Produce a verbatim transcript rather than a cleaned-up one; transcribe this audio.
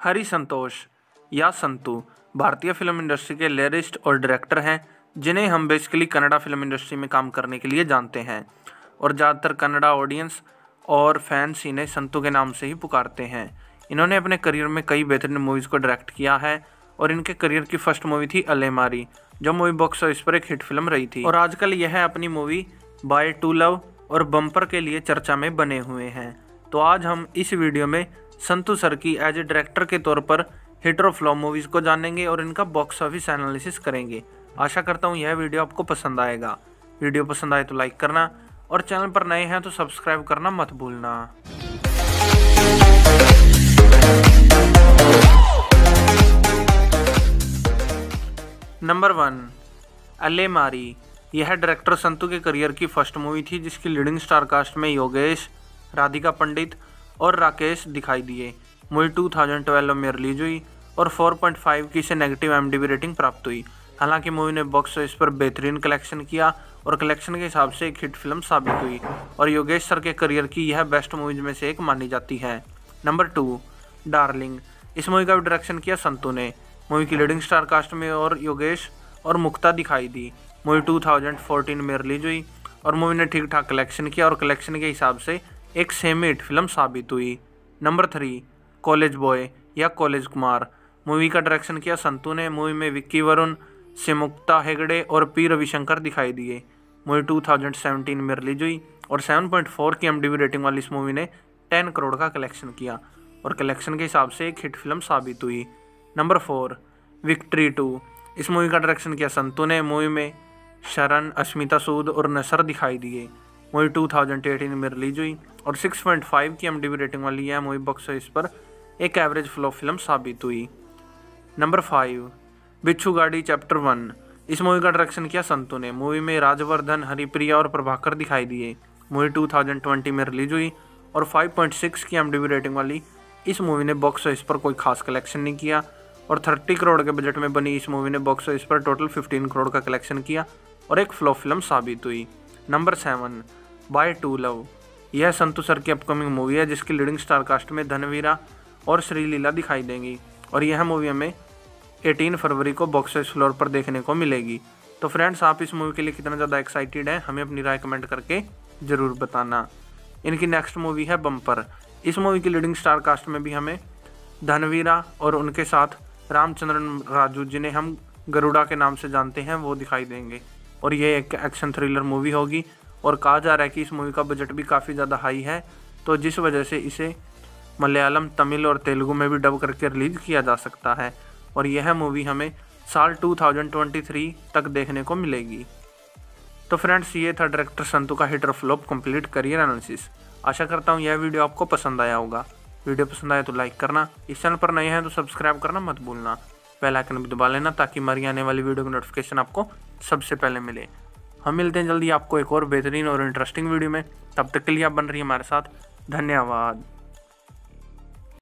हरि संतोष या संतू भारतीय film industry के लिरिस्ट और डायरेक्टर हैं, जिन्हें हम बेसिकली कन्नड़ा फिल्म इंडस्ट्री में काम करने के लिए जानते हैं और ज़्यादातर कन्नड़ा ऑडियंस और फैंस इन्हें संतू के नाम से ही पुकारते हैं। इन्होंने अपने करियर में कई बेहतरीन मूवीज़ को डायरेक्ट किया है और इनके करियर की फर्स्ट मूवी थी अलेमारी, जो मूवी बॉक्स ऑफिस पर एक हिट फिल्म रही थी और आजकल यह अपनी मूवी बाय टू लव और बम्पर के लिए चर्चा में बने हुए हैं। तो आज हम इस वीडियो में संतू सर की एज ए डायरेक्टर के तौर पर हिट और फ्लॉप मूवीज़ को जानेंगे और इनका बॉक्स ऑफिस एनालिसिस करेंगे। आशा करता हूँ यह वीडियो आपको पसंद आएगा। वीडियो पसंद आए तो लाइक करना और चैनल पर नए हैं तो सब्सक्राइब करना मत भूलना। Number one, Alemari. यह डायरेक्टर संतू के करियर की फर्स्ट मूवी थी, जिसकी लीडिंग स्टार कास्ट में योगेश, राधिका पंडित और राकेश दिखाई दिए। मूवी दो हज़ार बारह में रिलीज हुई और चार पॉइंट पाँच की से नेगेटिव एमडीबी रेटिंग प्राप्त हुई। हालांकि मूवी ने बॉक्स ऑफिस पर बेहतरीन कलेक्शन किया और कलेक्शन के हिसाब से एक हिट फिल्म साबित हुई और योगेश सर के करियर की यह बेस्ट मूवीज में से एक मानी जाती है। Number two, darling. इस मूवी का भी डायरेक्शन किया संतू ने। मूवी की लीडिंग स्टार कास्ट में और योगेश और मुक्ता दिखाई दी। मूवी दो हज़ार चौदह में रिलीज हुई और मूवी ने ठीक ठाक कलेक्शन किया और कलेक्शन के हिसाब से एक सेमी हिट फिल्म साबित हुई। नंबर थ्री, कॉलेज बॉय या कॉलेज कुमार। मूवी का डायरेक्शन किया संतू ने। मूवी में विक्की वरुण, सिमुक्ता हेगड़े और पी रविशंकर दिखाई दिए। मूवी दो हज़ार सत्रह में रिलीज हुई और सात पॉइंट चार की एमडीबी रेटिंग वाली इस मूवी ने दस करोड़ का कलेक्शन किया और कलेक्शन के हिसाब से एक हिट फिल्म साबित हुई। Number four, victory two. इस मूवी का डायरेक्शन किया संतू ने। मूवी में शरण, अस्मिता सूद और नसर दिखाई दिए। मूवी दो हज़ार अठारह में रिलीज हुई और छह पॉइंट पाँच की एमडीबी रेटिंग वाली यह मूवी बॉक्स ऑफिस पर एक एवरेज फ्लॉप फिल्म साबित हुई। नंबर फाइव, बिच्छू गाड़ी चैप्टर वन। इस मूवी का डायरेक्शन किया संतू ने। मूवी में राजवर्धन, हरिप्रिया और प्रभाकर दिखाई दिए। मूवी दो हज़ार बीस में रिलीज हुई और पाँच पॉइंट छह की एमडीबी रेटिंग वाली इस मूवी ने बॉक्स ऑफिस पर कोई खास कलेक्शन नहीं किया और तीस करोड़ के बजट में बनी इस मूवी ने बॉक्स ऑफिस पर टोटल पंद्रह करोड़ का कलेक्शन किया और एक फ्लॉप फिल्म साबित हुई। Number seven, bye two love. यह संतू सर की अपकमिंग मूवी है, जिसकी लीडिंग स्टार कास्ट में धनवीरा और श्रीलीला दिखाई देंगी और यह मूवी हमें अठारह फरवरी को बॉक्स ऑफिस फ्लोर पर देखने को मिलेगी। तो फ्रेंड्स, आप इस मूवी के लिए कितना ज़्यादा एक्साइटेड हैं, हमें अपनी राय कमेंट करके ज़रूर बताना। इनकी नेक्स्ट मूवी है बम्पर। इस मूवी की लीडिंग स्टार कास्ट में भी हमें धनवीरा और उनके साथ रामचंद्रन राजू, जिन्हें हम गरुड़ा के नाम से जानते हैं, वो दिखाई देंगे और ये एक एक्शन थ्रिलर मूवी होगी और कहा जा रहा है कि इस मूवी का बजट भी काफ़ी ज़्यादा हाई है, तो जिस वजह से इसे मलयालम, तमिल और तेलुगु में भी डब करके रिलीज किया जा सकता है और यह मूवी हमें साल दो हज़ार तेईस तक देखने को मिलेगी। तो फ्रेंड्स, ये था डायरेक्टर संतू का हिट और फ्लॉप कंप्लीट करियर एनालिसिस। आशा करता हूँ यह वीडियो आपको पसंद आया होगा। वीडियो पसंद आया तो लाइक करना, इस चैनल पर नए हैं तो सब्सक्राइब करना मत भूलना। बेल आइकन भी दबा लेना ताकि हमारी आने वाली वीडियो की नोटिफिकेशन आपको सबसे पहले मिले। हम मिलते हैं जल्दी आपको एक और बेहतरीन और इंटरेस्टिंग वीडियो में। तब तक के लिए आप बन रही है हमारे साथ। धन्यवाद।